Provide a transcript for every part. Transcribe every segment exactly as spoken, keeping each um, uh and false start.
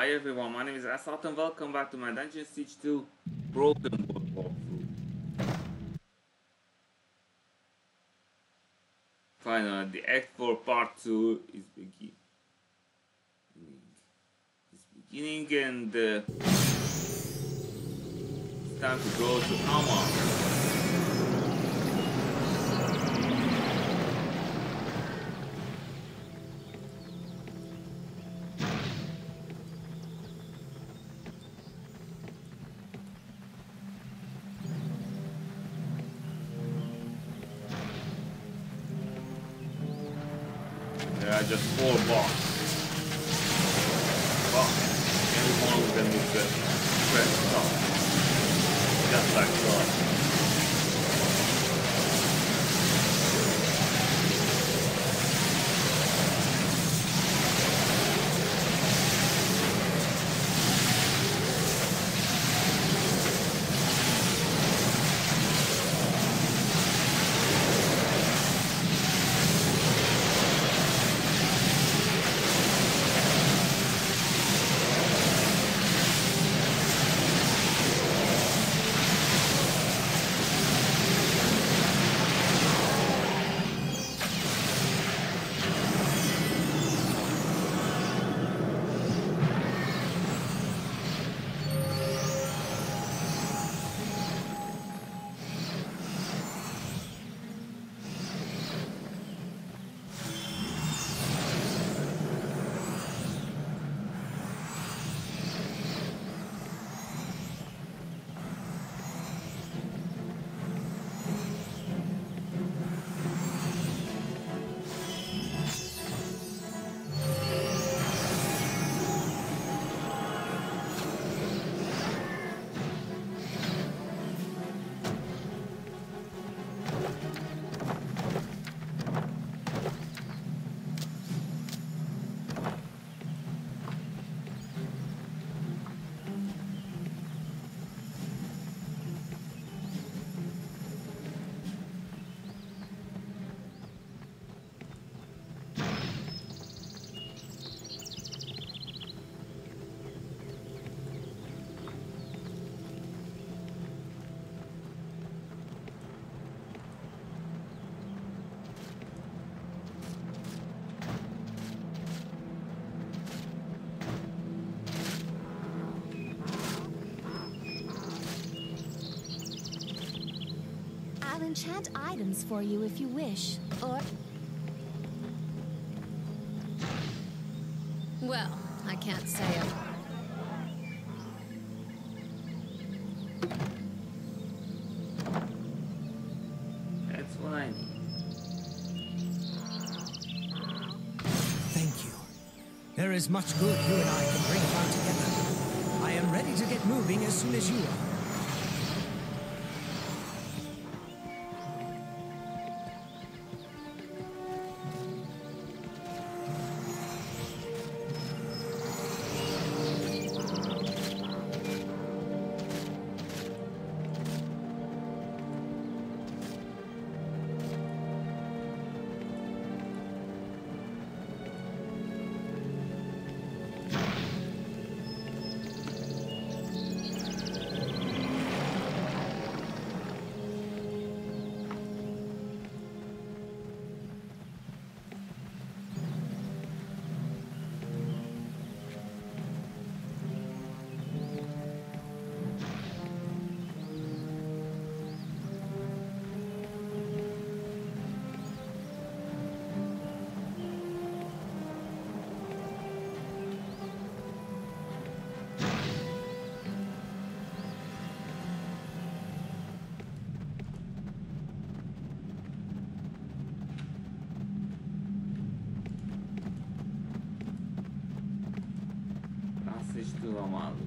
Hi everyone, my name is Asat and welcome back to my Dungeon Siege two Broken World walkthrough. Finally, the Act four Part two is beginning. It's beginning and uh, it's time to go to Amma. There are just four bosses. But every one of them is a fresh start. Just like God. I'll enchant items for you if you wish, or... Well, I can't say it. That's what I need. Thank you. There is much good you and I can bring about together. I am ready to get moving as soon as you are. Assiste o amado.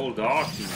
all dark.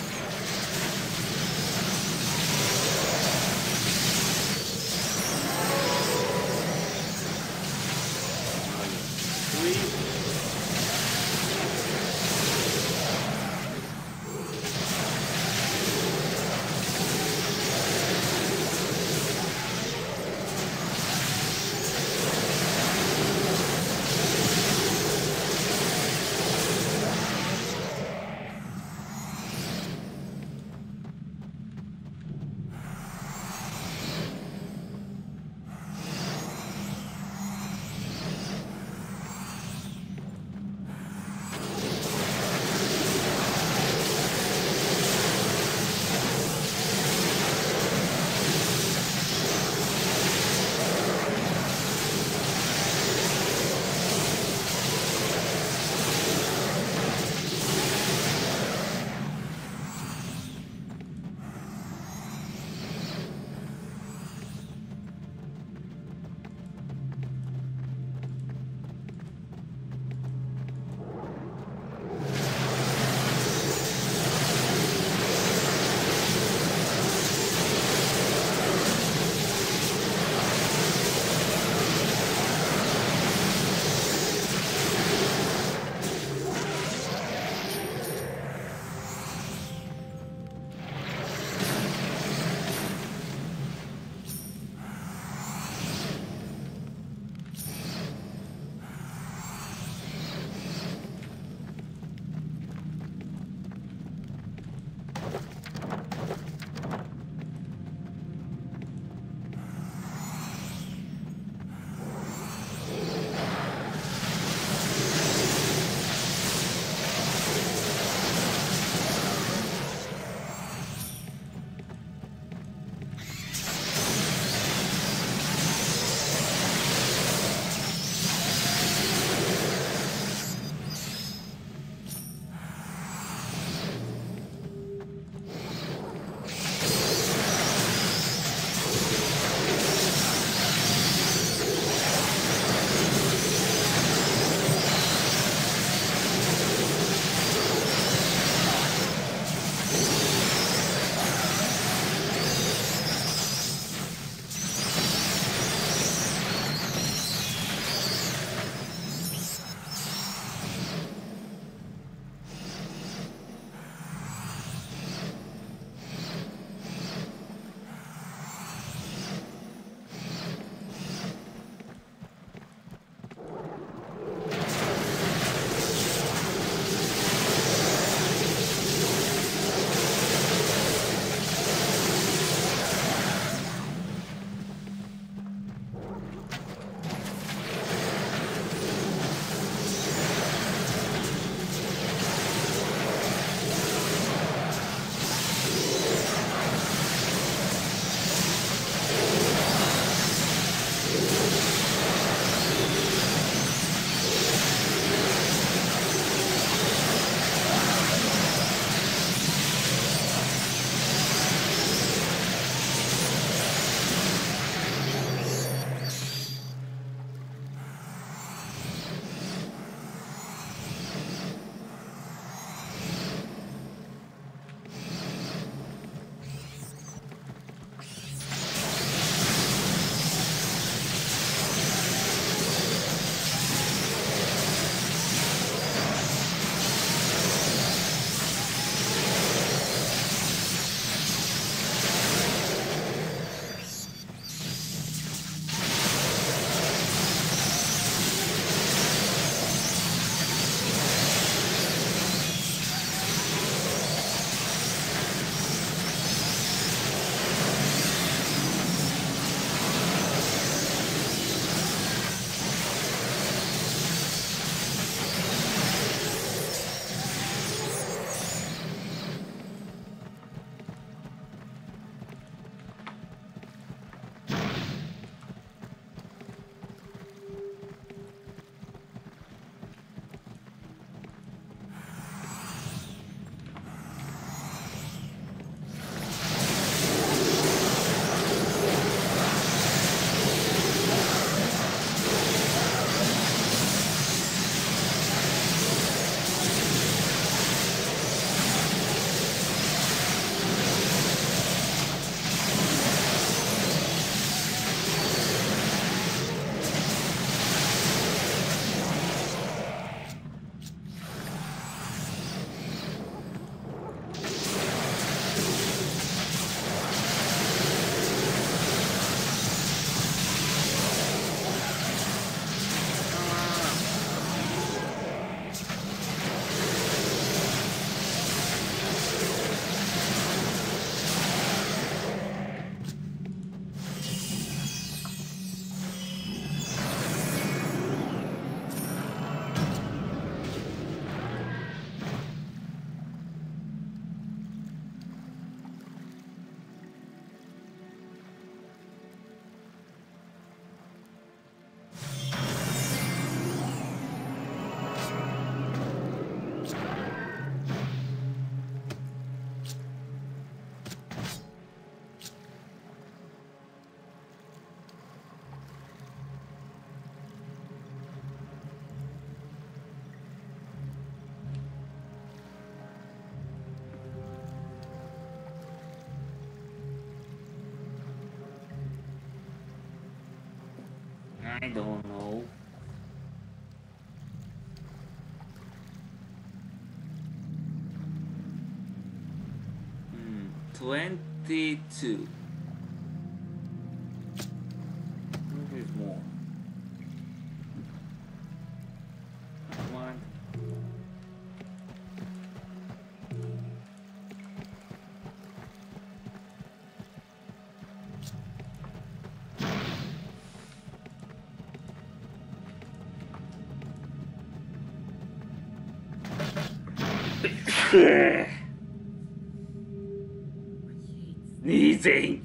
I don't know. Hmm, twenty-two. This is more. One. Sneezing.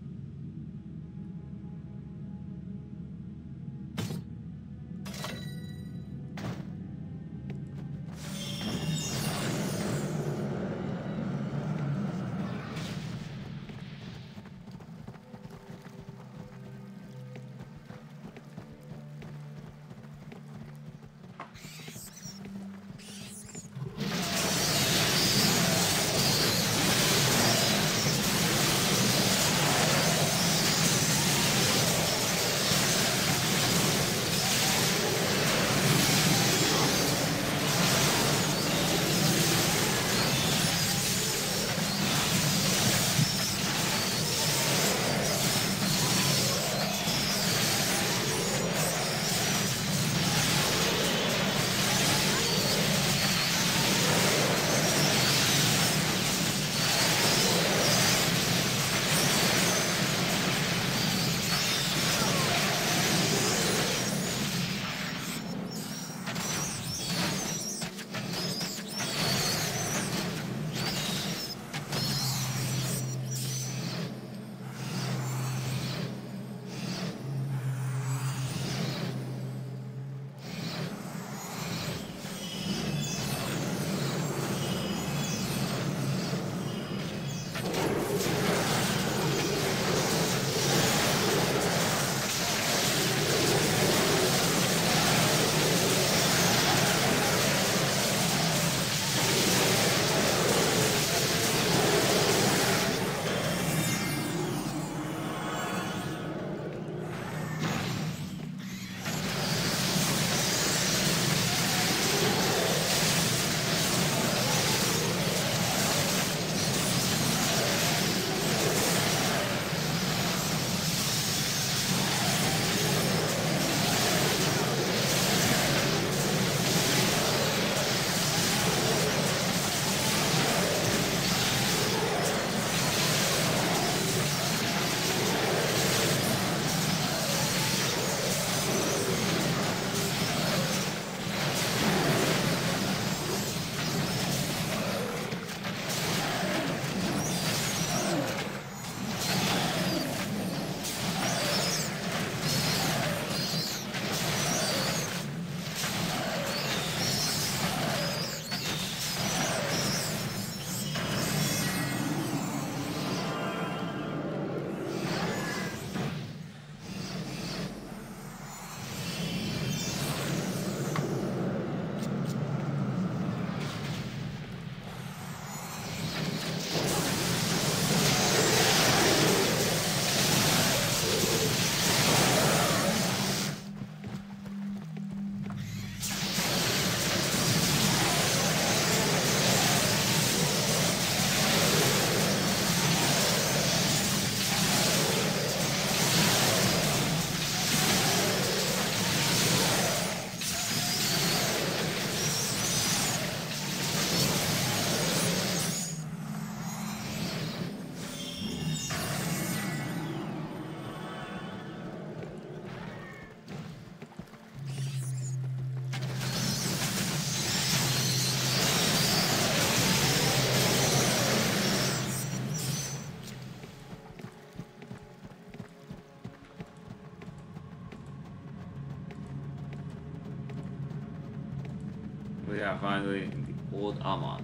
We are finally in the old Amadu.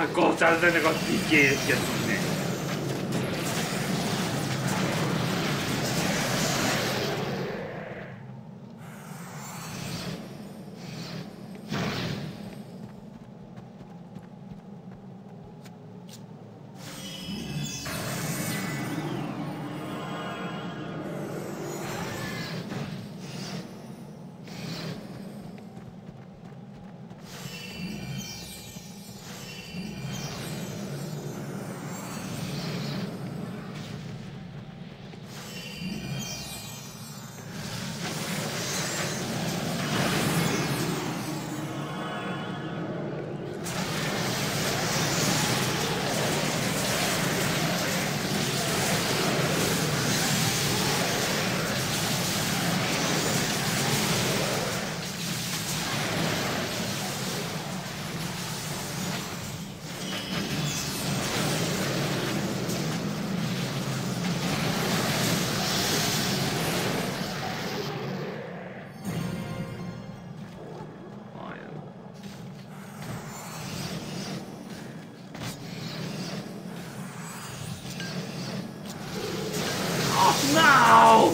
kau cara sana kau fikir macam ni. No!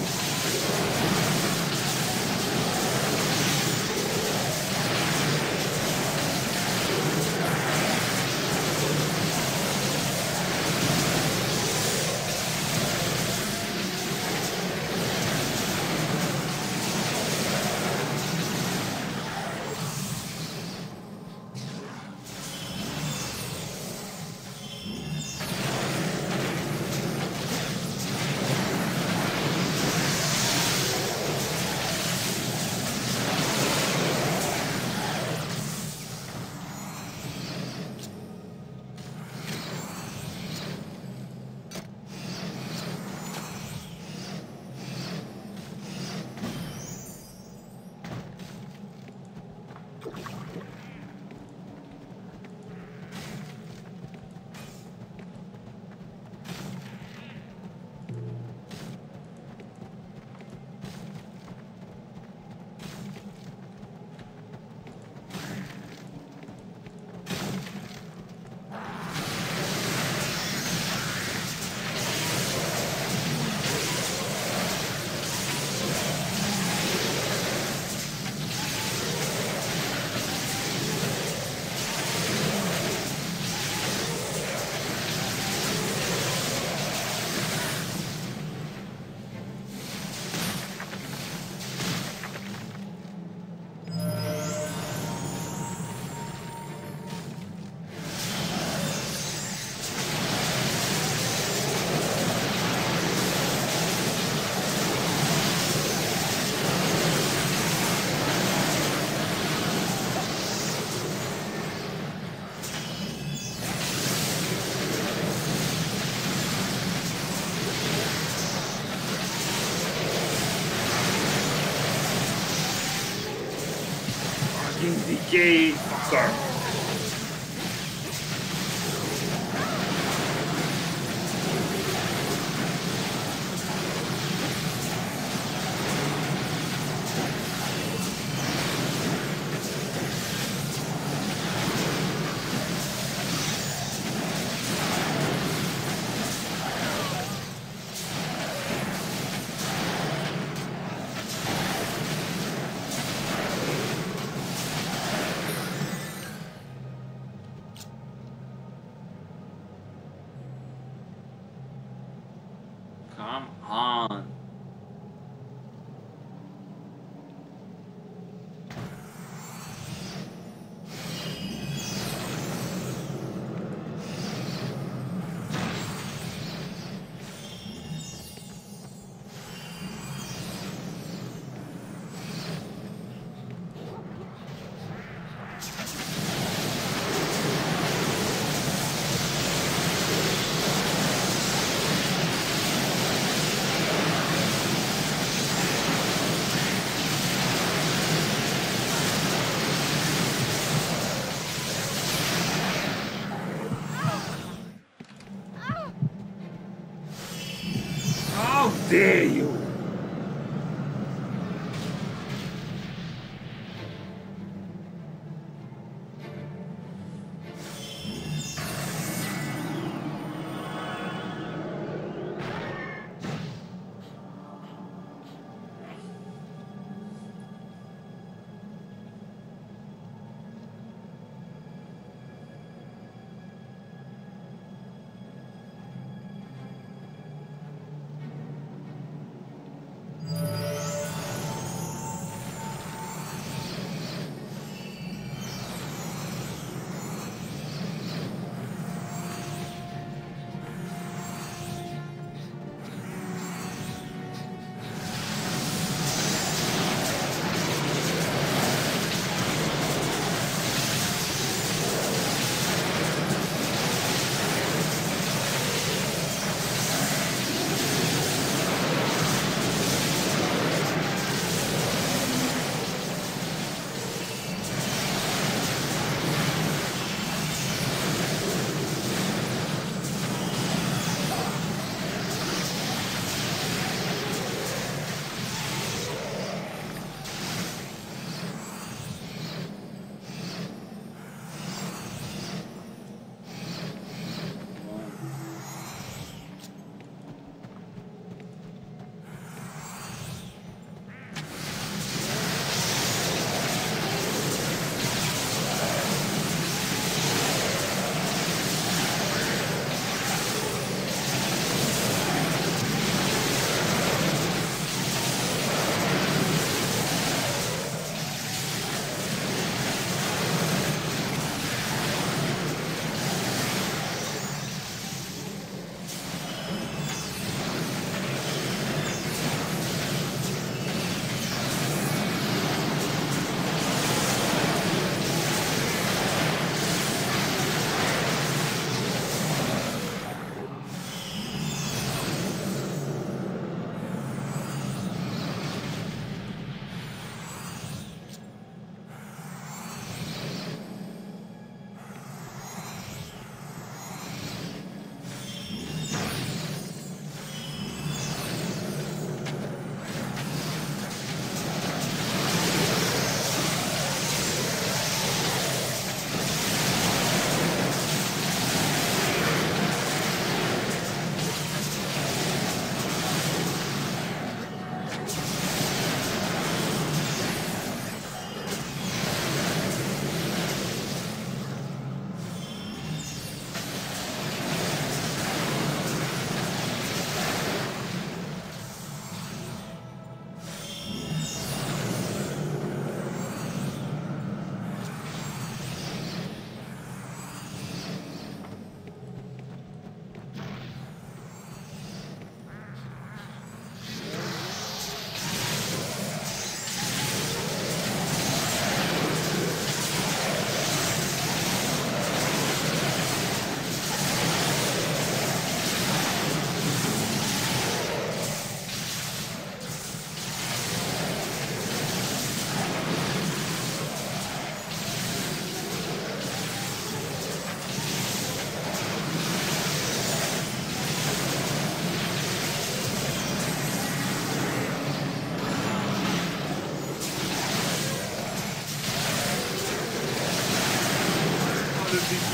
Decay fucker. Come on. How dare you!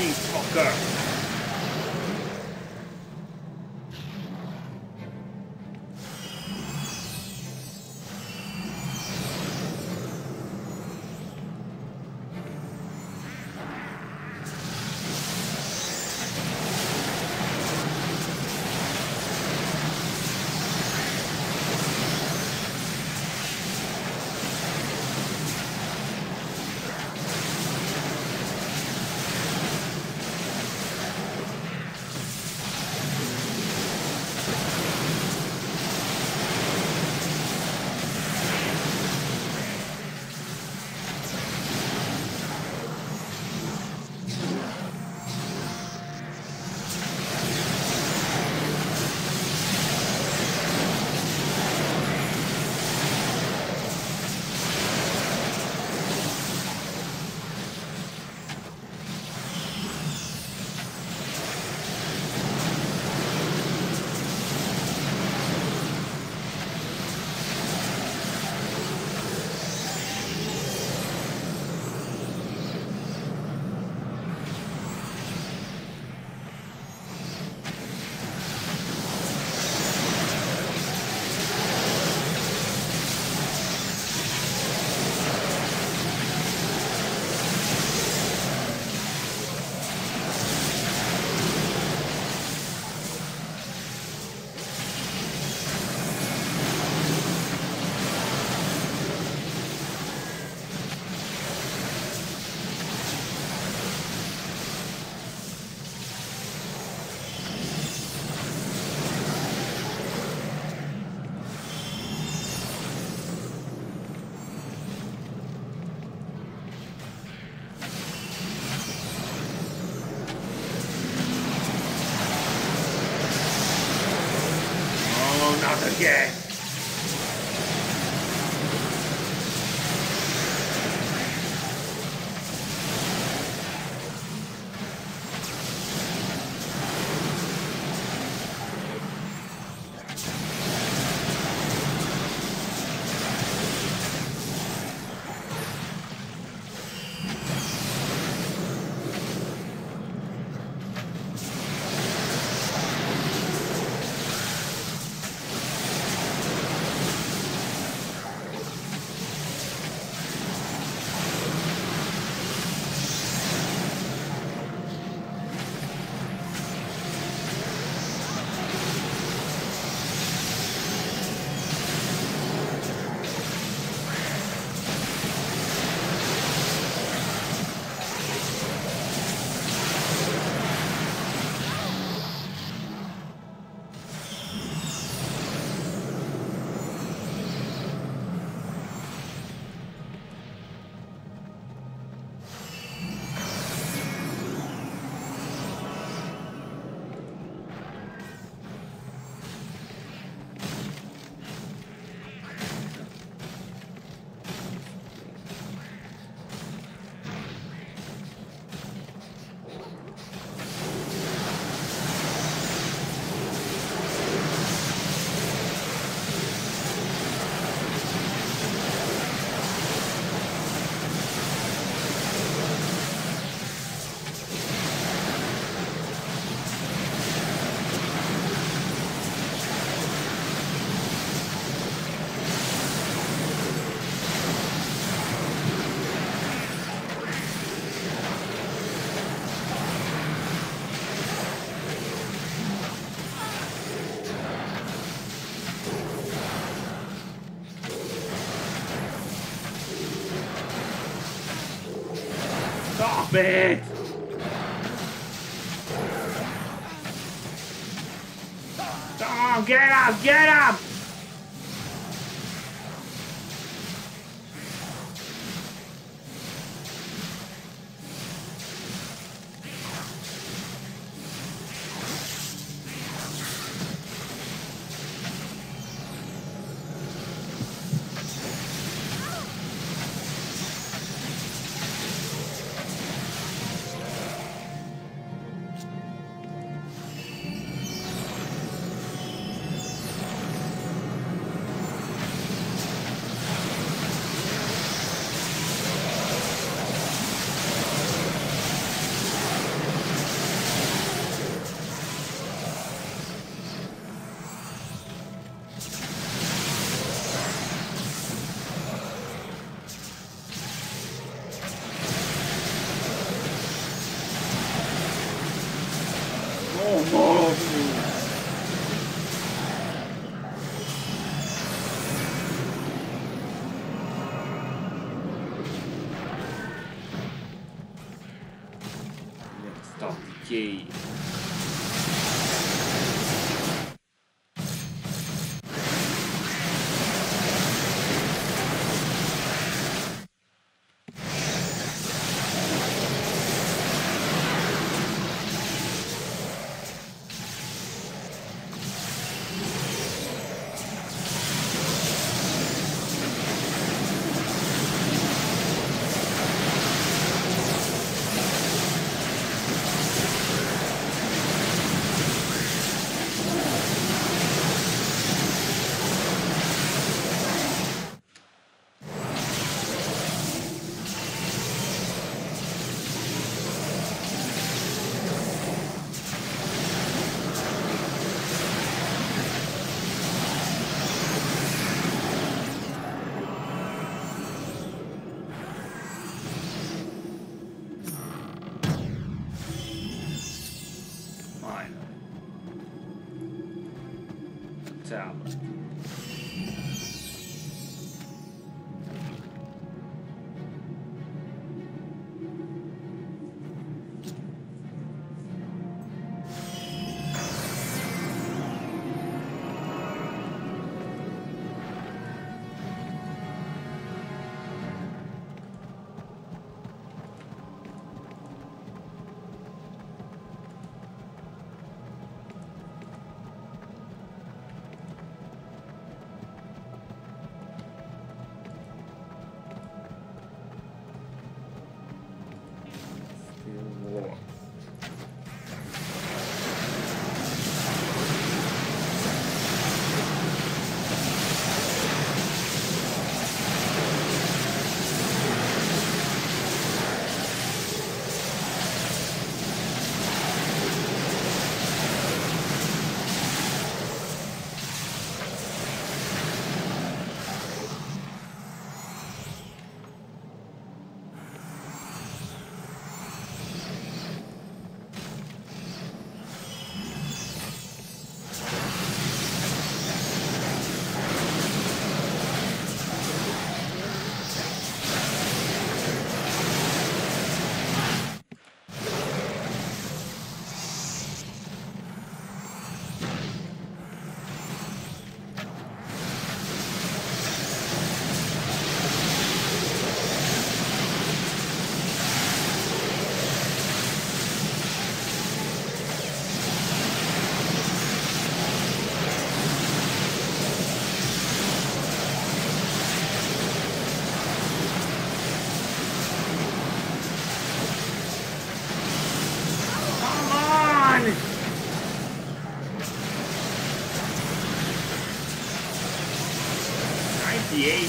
cheese fucker. Not again. Stop it! Come on, get up, get up! decay. Tablet. War. ninety-eight.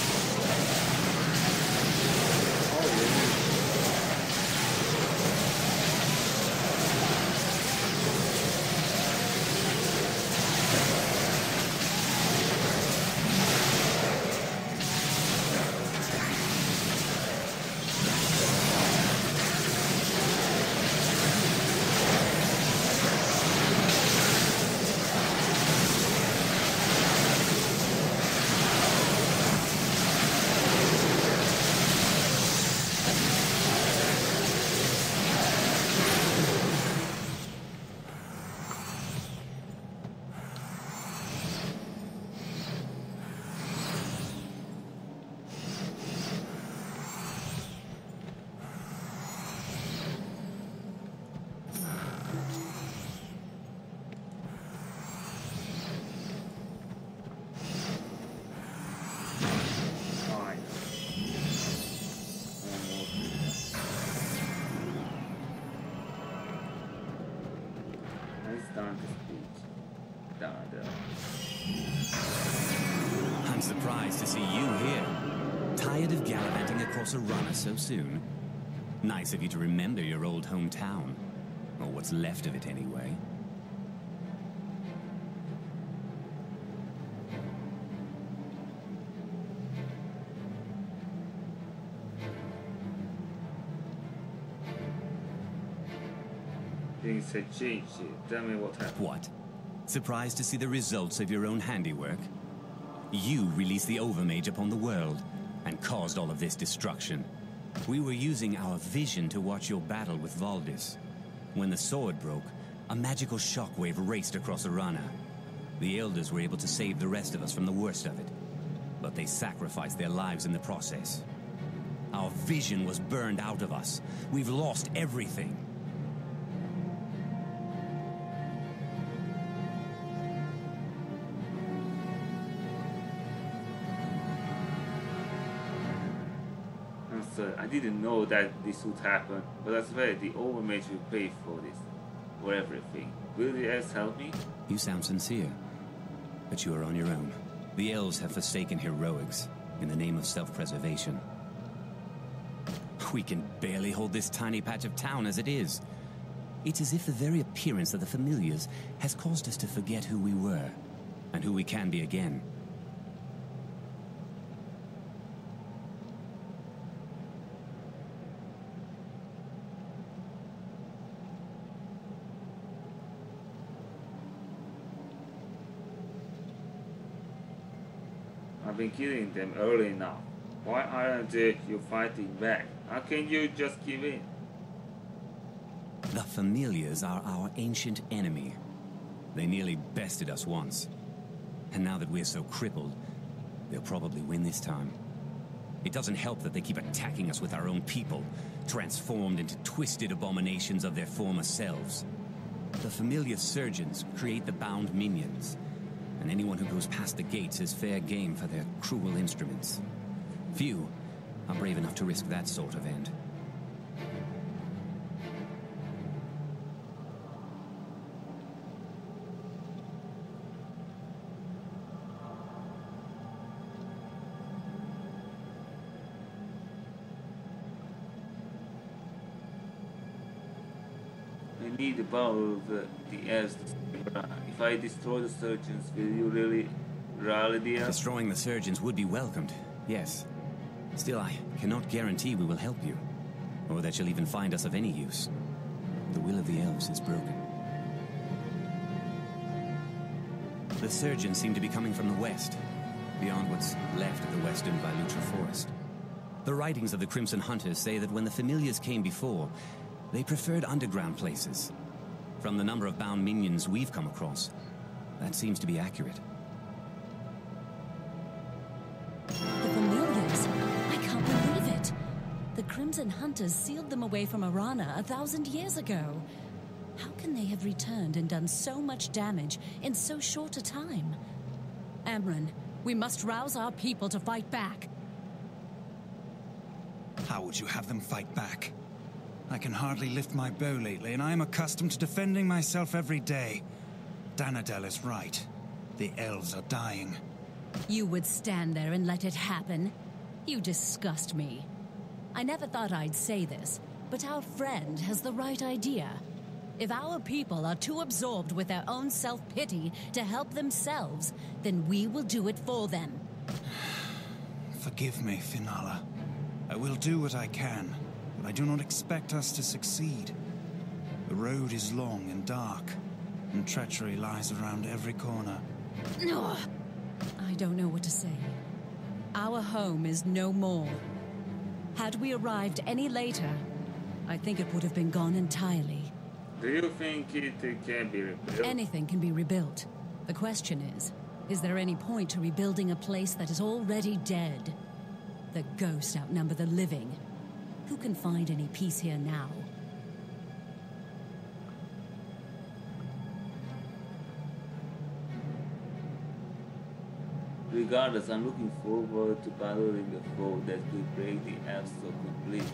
I'm surprised to see you here. Tired of gallivanting across a runner so soon? Nice of you to remember your old hometown. Or what's left of it, anyway. Things have changed. Tell me what happened. What? Surprised to see the results of your own handiwork? You released the Overmage upon the world, and caused all of this destruction. We were using our vision to watch your battle with Valdis. When the sword broke, a magical shockwave raced across Arana. The Elders were able to save the rest of us from the worst of it, but they sacrificed their lives in the process. Our vision was burned out of us. We've lost everything. I didn't know that this would happen, but I swear the Overmage will pay for this, for everything. Will the elves help me? You sound sincere, but you are on your own. The elves have forsaken heroics in the name of self-preservation. We can barely hold this tiny patch of town as it is. It's as if the very appearance of the familiars has caused us to forget who we were, and who we can be again. I've been killing them early enough. Why aren't you fighting back? How can you just give in? The familiars are our ancient enemy. They nearly bested us once. And now that we're so crippled, they'll probably win this time. It doesn't help that they keep attacking us with our own people, transformed into twisted abominations of their former selves. The familiar surgeons create the bound minions, and anyone who goes past the gates is fair game for their cruel instruments. Few are brave enough to risk that sort of end. I need the power of the, the elves to save Arana. If I destroy the surgeons, will you really rally the elves? Destroying the surgeons would be welcomed, yes. Still, I cannot guarantee we will help you, or that you'll even find us of any use. The will of the elves is broken. The surgeons seem to be coming from the west, beyond what's left of the western Vylutra forest. The writings of the Crimson Hunters say that when the familiars came before, they preferred underground places. From the number of bound minions we've come across, that seems to be accurate. The familiars? I can't believe it! The Crimson Hunters sealed them away from Arana a thousand years ago. How can they have returned and done so much damage in so short a time? Amren, we must rouse our people to fight back. How would you have them fight back? I can hardly lift my bow lately, and I am accustomed to defending myself every day. Danadel is right. The elves are dying. You would stand there and let it happen? You disgust me. I never thought I'd say this, but our friend has the right idea. If our people are too absorbed with their own self-pity to help themselves, then we will do it for them. Forgive me, Finala. I will do what I can, but I do not expect us to succeed. The road is long and dark, and treachery lies around every corner. No, I don't know what to say. Our home is no more. Had we arrived any later, I think it would have been gone entirely. Do you think it can be rebuilt? Anything can be rebuilt. The question is, is there any point to rebuilding a place that is already dead? The ghosts outnumber the living. Who can find any peace here now? Regardless, I'm looking forward to battling a foe that will break the elves so completely.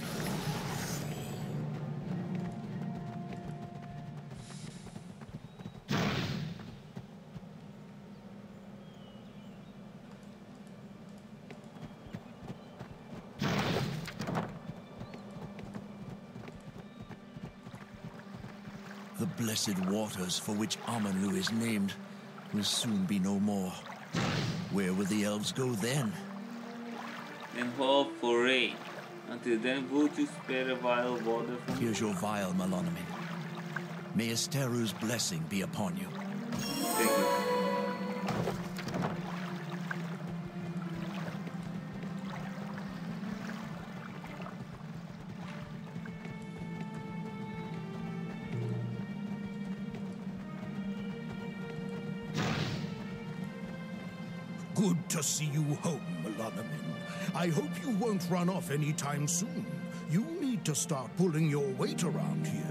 The blessed waters for which Aman'Lu is named will soon be no more. Where will the elves go then? And hope for rain. Until then, would you spare a vial of water for me? Here's your vial, Melanomen. May Esteru's blessing be upon you. Thank you. Good to see you home, Melanamin. I hope you won't run off anytime soon. You need to start pulling your weight around here.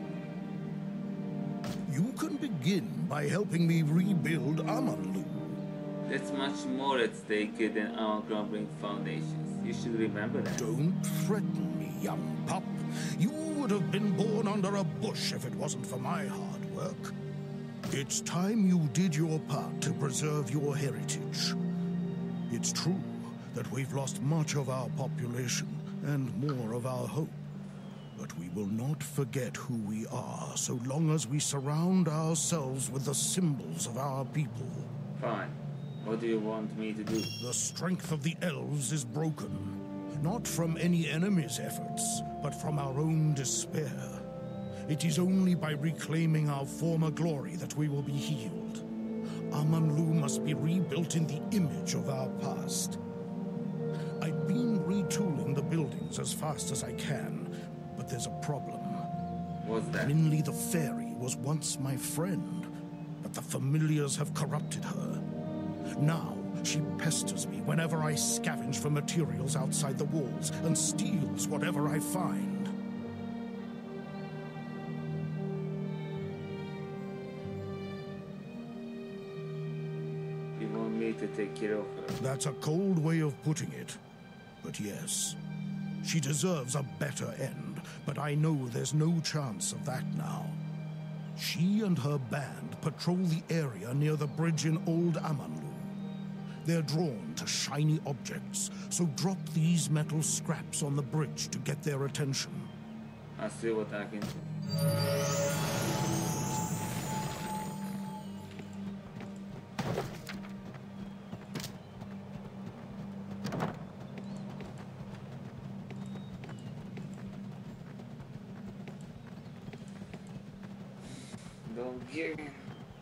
You can begin by helping me rebuild Aman'Lu. That's much more at stake than our Grumbling Foundations. You should remember that. Don't threaten me, young pup. You would have been born under a bush if it wasn't for my hard work. It's time you did your part to preserve your heritage. It's true that we've lost much of our population and more of our hope. But we will not forget who we are so long as we surround ourselves with the symbols of our people. Fine. What do you want me to do? The strength of the elves is broken. Not from any enemy's efforts, but from our own despair. It is only by reclaiming our former glory that we will be healed. Aman'Lu must be rebuilt in the image of our past. I've been retooling the buildings as fast as I can, but there's a problem. What's that? Minli the fairy was once my friend, but the familiars have corrupted her. Now, she pesters me whenever I scavenge for materials outside the walls and steals whatever I find. You want me to take care of her? That's a cold way of putting it. But yes, she deserves a better end, but I know there's no chance of that now. She and her band patrol the area near the bridge in Old Aman'Lu. They're drawn to shiny objects, so drop these metal scraps on the bridge to get their attention. I'll see what I can do. Don't give me.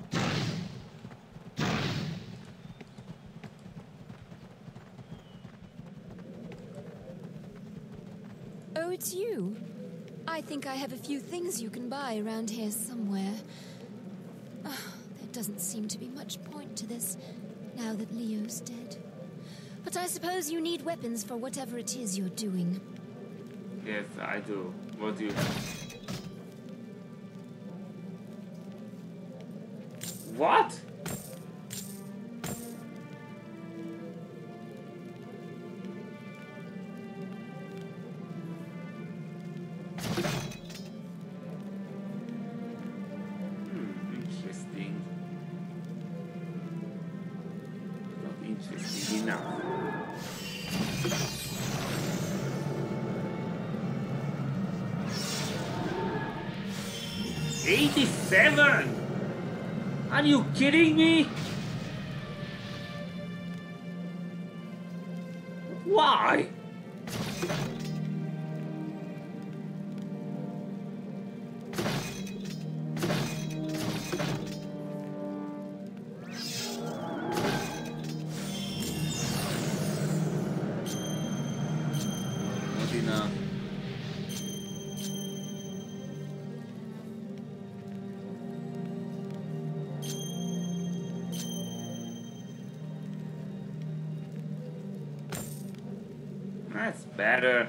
Oh, it's you. I think I have a few things you can buy around here somewhere. Oh, there doesn't seem to be much point to this, now that Leo's dead. But I suppose you need weapons for whatever it is you're doing. Yes, I do. What do you have? What? eighty-seven? Are you kidding me? Why? Not enough. That's better.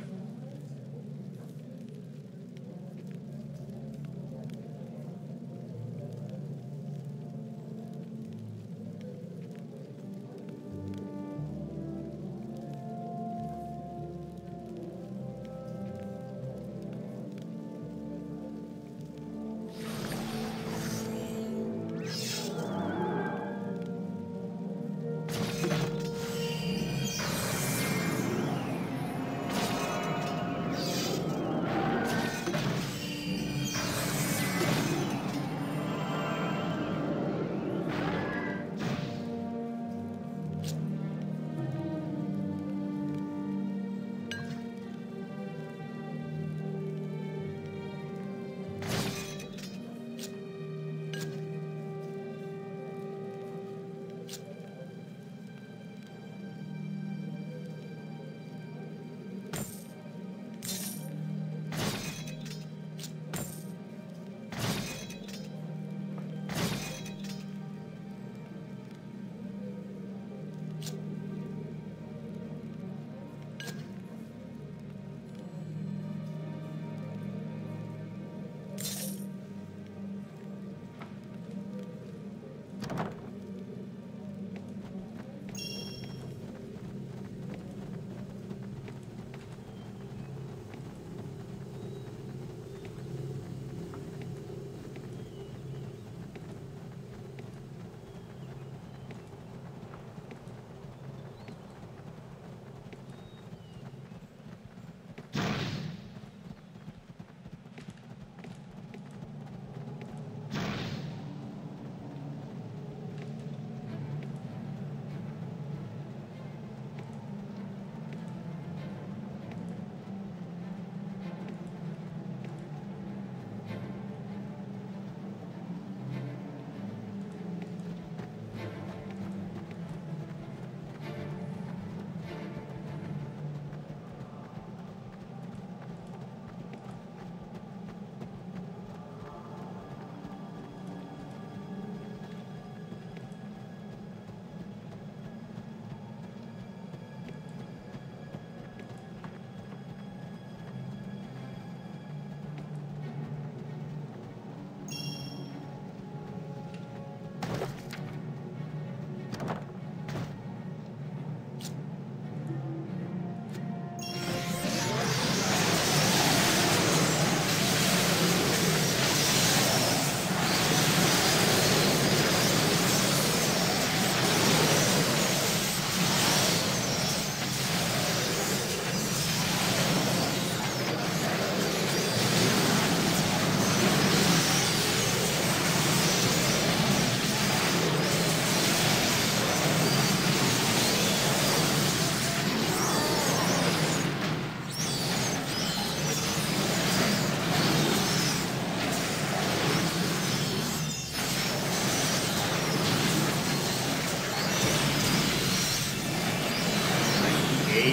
Okay.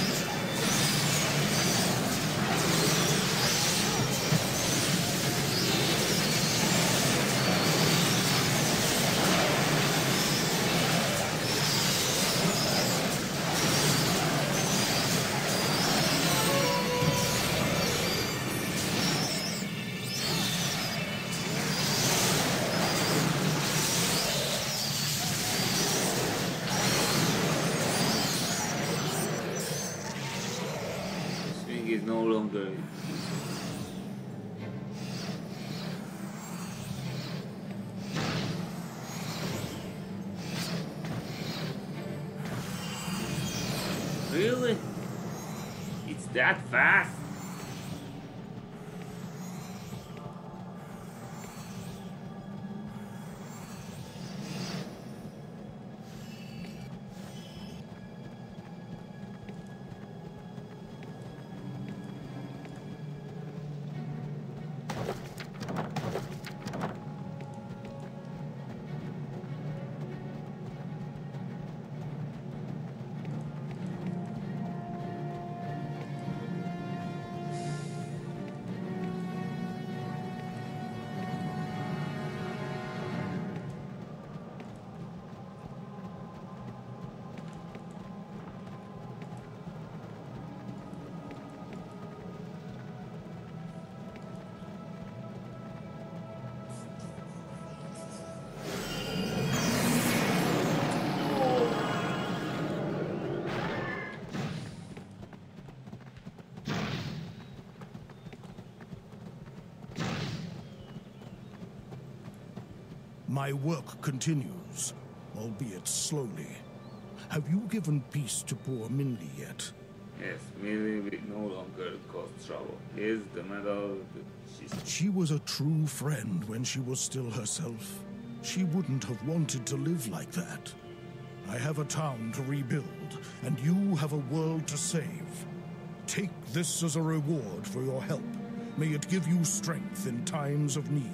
Is no longer really? It's that fast? My work continues, albeit slowly. Have you given peace to poor Mindy yet? Yes, Mindy will no longer cause trouble. Here's the medal. She's... She was a true friend when she was still herself. She wouldn't have wanted to live like that. I have a town to rebuild, and you have a world to save. Take this as a reward for your help. May it give you strength in times of need.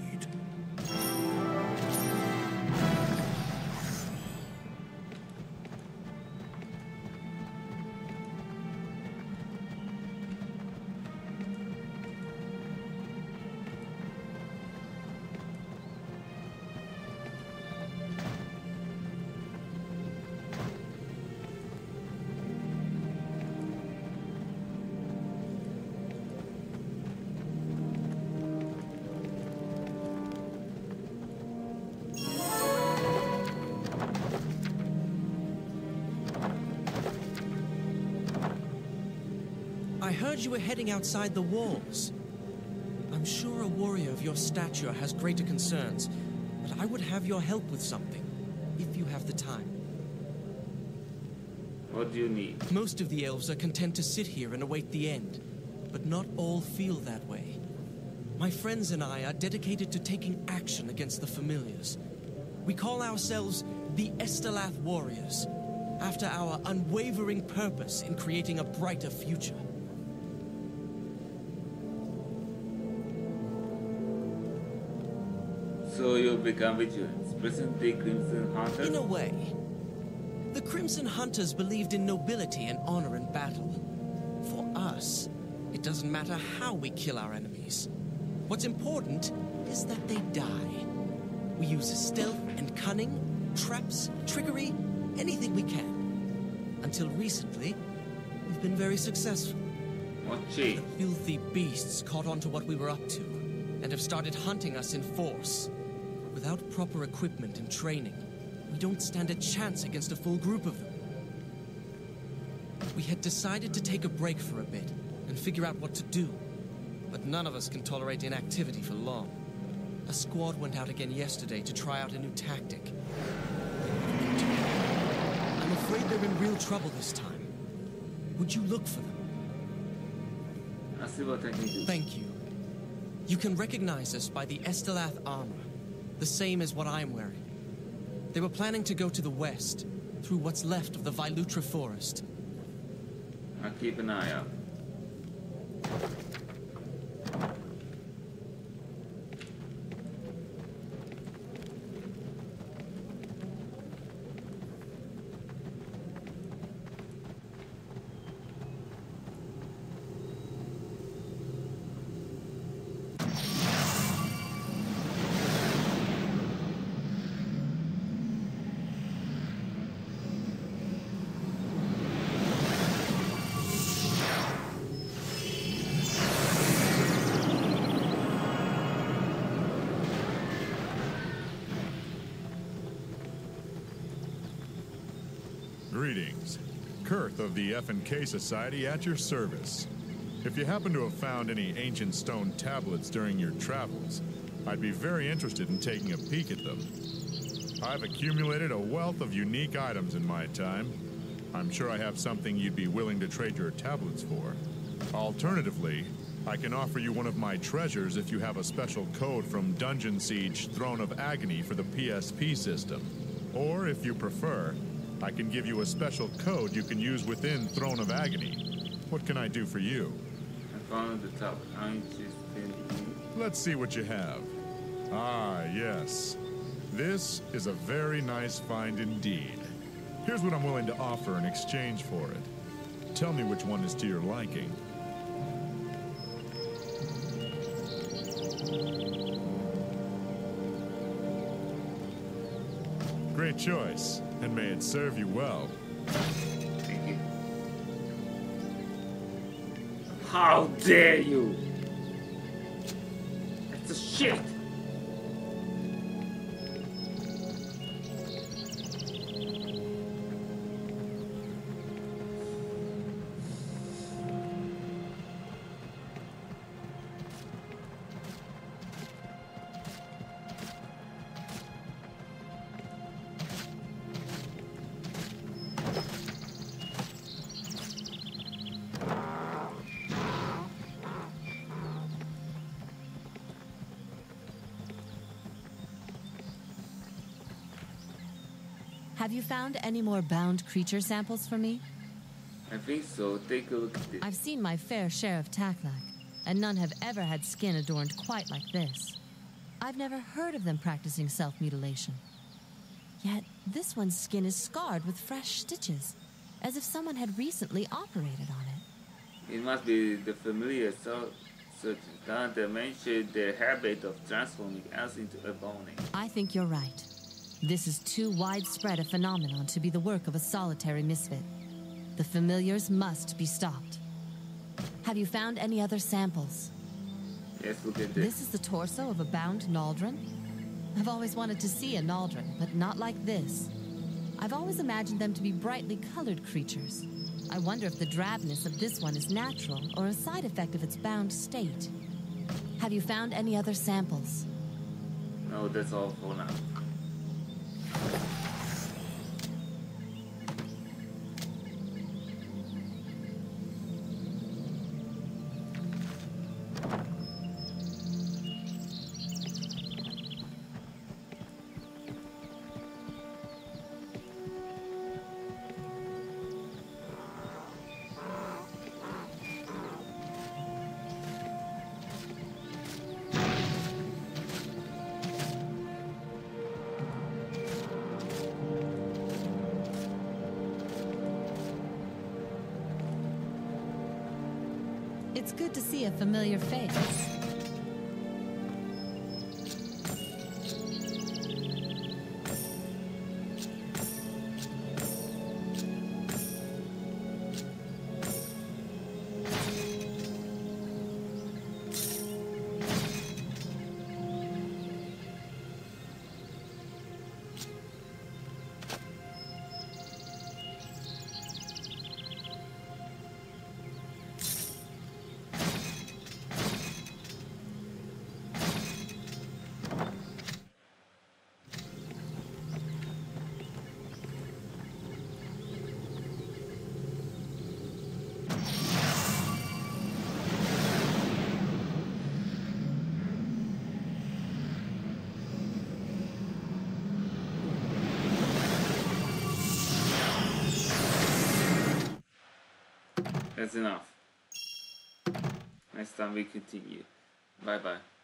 I heard you were heading outside the walls. I'm sure a warrior of your stature has greater concerns, but I would have your help with something, if you have the time. What do you need? Most of the elves are content to sit here and await the end, but not all feel that way. My friends and I are dedicated to taking action against the familiars. We call ourselves the Estelath Warriors, after our unwavering purpose in creating a brighter future. So you'll become vigilants, present-day Crimson Hunters? In a way. The Crimson Hunters believed in nobility and honor in battle. For us, it doesn't matter how we kill our enemies. What's important is that they die. We use stealth and cunning, traps, trickery, anything we can. Until recently, we've been very successful. What changed? The filthy beasts caught on to what we were up to, and have started hunting us in force. Without proper equipment and training, we don't stand a chance against a full group of them. We had decided to take a break for a bit and figure out what to do, but none of us can tolerate inactivity for long. A squad went out again yesterday to try out a new tactic. I'm afraid they're in real trouble this time. Would you look for them? I'll see what I can do. Thank you. You can recognize us by the Estelath armor, the same as what I'm wearing. They were planning to go to the west, through what's left of the Vylutra forest. I'll keep an eye out. Greetings. Kurth of the F and K Society at your service. If you happen to have found any ancient stone tablets during your travels, I'd be very interested in taking a peek at them. I've accumulated a wealth of unique items in my time. I'm sure I have something you'd be willing to trade your tablets for. Alternatively, I can offer you one of my treasures if you have a special code from Dungeon Siege Throne of Agony for the P S P system. Or, if you prefer, I can give you a special code you can use within Throne of Agony. What can I do for you? I found the top. I'm interested in... Let's see what you have. Ah, yes. This is a very nice find indeed. Here's what I'm willing to offer in exchange for it. Tell me which one is to your liking. Great choice, and may it serve you well. Thank you. How dare you! That's a shit! Have you found any more bound creature samples for me? I think so. Take a look at this. I've seen my fair share of Taklak, and none have ever had skin adorned quite like this. I've never heard of them practicing self-mutilation. Yet, this one's skin is scarred with fresh stitches, as if someone had recently operated on it. It must be the familiar so such that mentioned their habit of transforming us into a bone. I think you're right. This is too widespread a phenomenon to be the work of a solitary misfit. The familiars must be stopped. Have you found any other samples? Yes, look at this. This is the torso of a bound Naldrin? I've always wanted to see a Naldrin, but not like this. I've always imagined them to be brightly colored creatures. I wonder if the drabness of this one is natural or a side effect of its bound state. Have you found any other samples? No, that's all for now. It's good to see a familiar face. That's enough. Next time we continue. Bye bye.